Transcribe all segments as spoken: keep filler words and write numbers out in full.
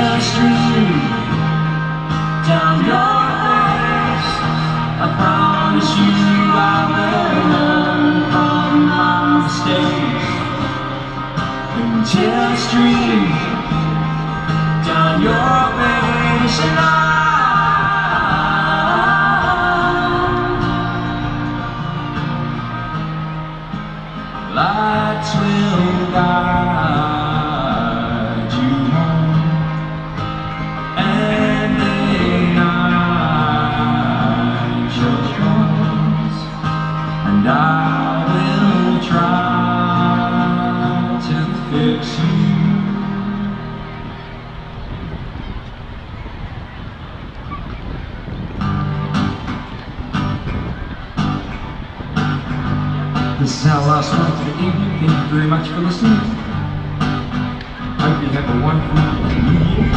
tears stream down your face. I promise you I will learn from my mistakes. When tears stream down your face, and I lights will guide you home, and the night shall comes, and I will try to fix you. This is our last one for the evening. Thank you very much for listening. Hope you have a wonderful new year.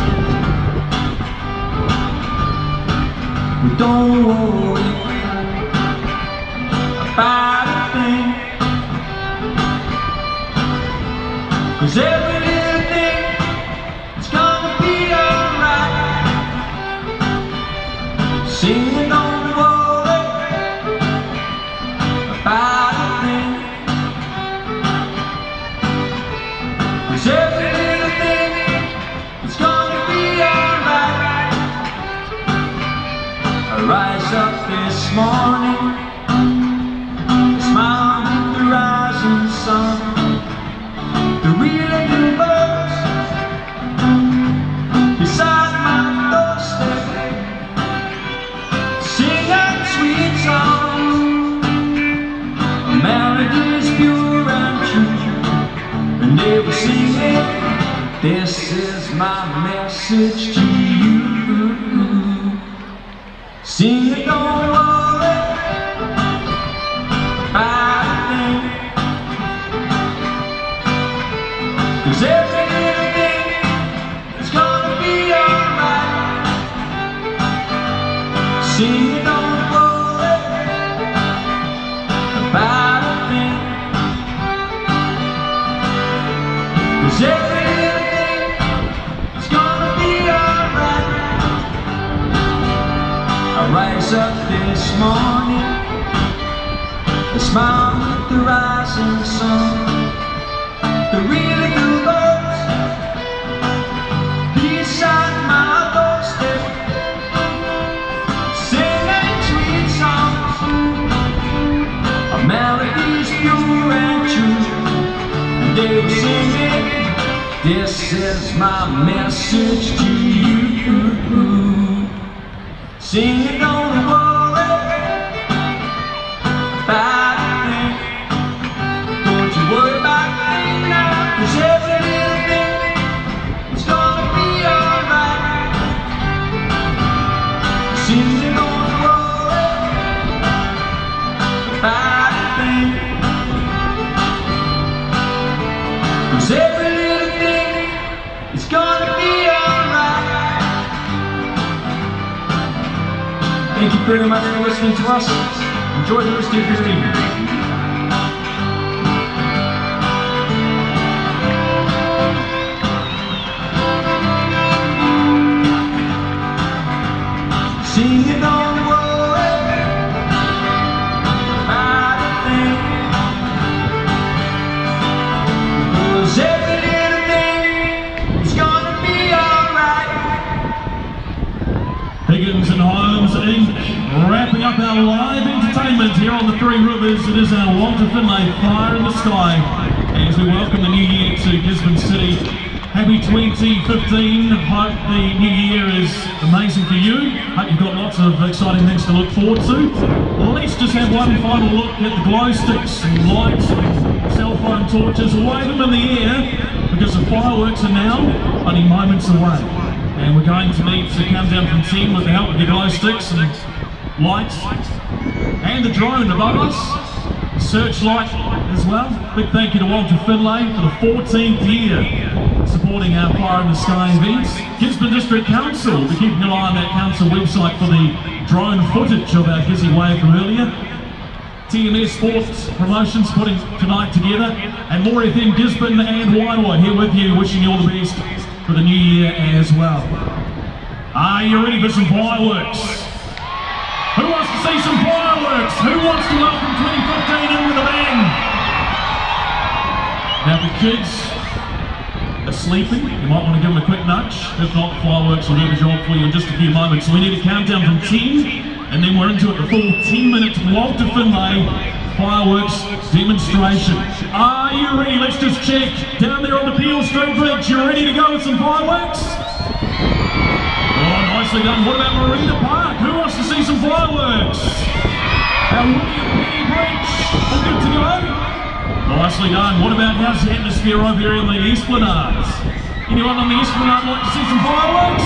But don't worry about a thing, 'cause every little thing is gonna be alright. Singing, don't worry about a thing, 'cause every little thing is gonna be alright. I rise up this morning, smile with the rising sun, the reeling blue birds beside my doorstep, singing sweet songs, melodies pure and true, and they will sing it. This is my message to you. Sing it, don't worry about a thing, 'cause every little thing is gonna be alright. Sing it, don't worry about a thing, 'cause every little thing is gonna be alright. I rise up this morning, a smile with the rising sun, the really blue birds beside my doorstep, singing sweet songs, a melodies pure and true, and they will sing it. This is my message to you. Sing it, don't worry about a thing, don't you worry about a thing now, 'cause every little thing is gonna be alright. Sing it, don't worry about a thing, 'cause every little thing is gonna be alright. Thank you very much for listening to us. Enjoy the rest of your evening. Sing it, don't worry about a thing, 'cause every little thing is gonna be alright. Higgins and Holmes Incorporated wrapping up our live entertainment here on the Three Rivers. It is our Walter Findlay Fire in the Sky as we welcome the new year to Gisborne City. Happy twenty fifteen. Hope the new year is amazing for you. Hope you've got lots of exciting things to look forward to. Well, let's just have one final look at the glow sticks and lights and cell phone torches. Wave them in the air because the fireworks are now only moments away. And we're going to need to come down from ten with the help of the glow sticks and lights and the drone above us, searchlight as well. Big thank you to Walter Findlay for the fourteenth year supporting our Fire in the Sky events. Gisborne District Council, we're keeping an eye on that council website for the drone footage of our Gizzy wave from earlier. T M S Sports Promotions putting tonight together, and more F M Gisborne and Waiwa here with you, wishing you all the best for the new year as well. Are you ready for some fireworks? Who wants to see some fireworks? Who wants to welcome twenty fifteen in with a bang? Now the kids are sleeping, you might want to give them a quick nudge. If not, the fireworks will do the job for you in just a few moments. So we need a countdown from ten, and then we're into it, the full ten minute Walter Findlay fireworks demonstration. Are you ready? Let's just check. Down there on the Peel Street Bridge, you ready to go with some fireworks? Oh, nicely done. What about Marina Park? Who wants to see some fireworks? Our William Penny Bridge, all good to go? Nicely done. What about how's the atmosphere over here in the Esplanades? Anyone on the Esplanade like to see some fireworks?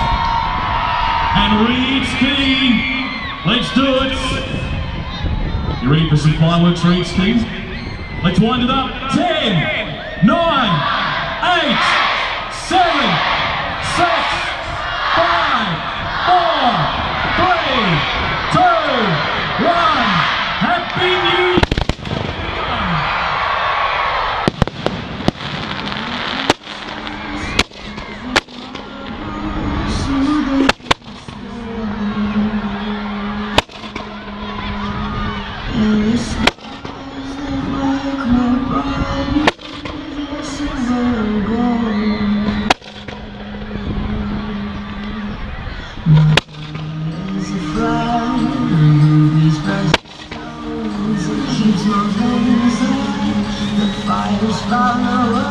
And Reed's Key. Let's do it. You ready for some fireworks, Reed's Key? Let's wind it up. Ten, nine, eight, seven, six, five, four, three, two, one. Happy New Year! Keeps my veins on, the fire's far away.